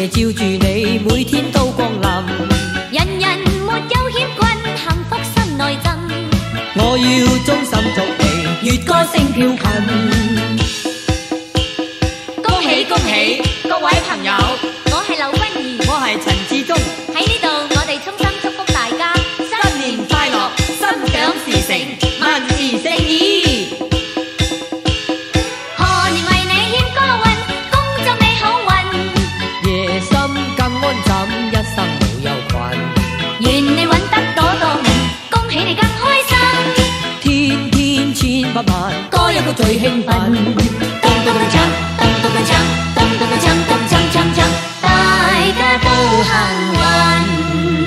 照住你，每天都光臨。 人人沒有險困，幸福心內浸。 我要衷心祝你，粵歌聲飄近。 恭喜恭喜各位朋友，我係劉君怡， 我係陳志忠。 喺呢度我哋衷心祝福大家新年快樂，心想事成，萬事勝意。 賀年為你獻歌運，恭祝你好運， 夜深更安枕，一生無憂困。 願你揾得朵朵銀，恭喜你更開心。 天天千百萬， 歌一個最興奮，咚咚咚鏘，咚咚咚鏘，咚咚咚鏘，咚鏘鏘鏘，大家都幸運。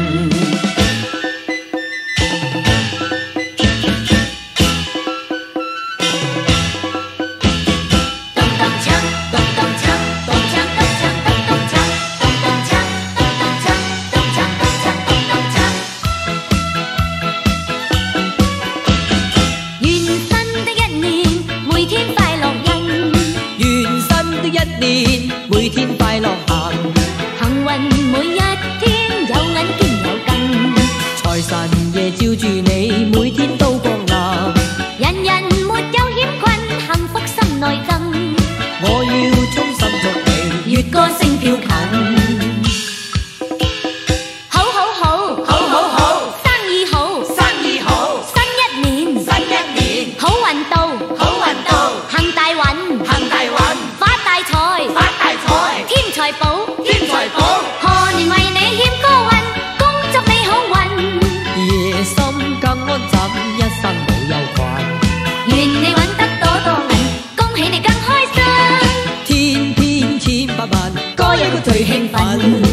每天快樂行， 幸運每一天有銀兼有金， 財神爺照住你，每天都光臨。 人人沒有險困，幸福心內浸。 我要衷心祝你，粵歌聲飄近。 好好好， 好好好， 生意好， 生意好， 新一年， 新一年， 好運到， 好運到， 行大運， 行大運， 發大財， 發大財， 添財寶， 添財寶。 賀年為你獻歌運，恭祝你好運， 夜深更安枕，一生無憂困。 願你揾得朵朵銀，恭喜你更開心。 天天千百萬，歌一個最興奮。